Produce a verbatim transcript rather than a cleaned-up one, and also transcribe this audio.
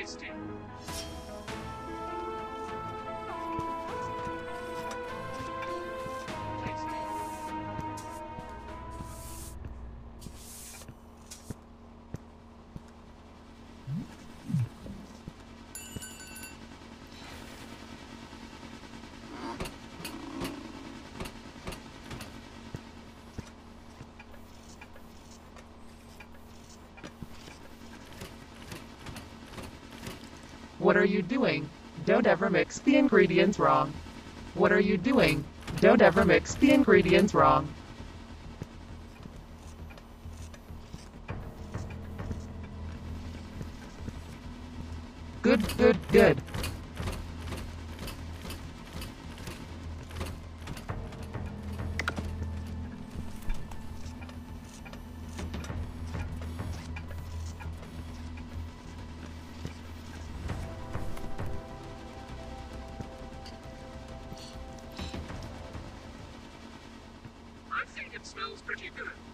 Tasty. Tasty. What are you doing? Don't ever mix the ingredients wrong. What are you doing? Don't ever mix the ingredients wrong. Good, good, good. I think it smells pretty good.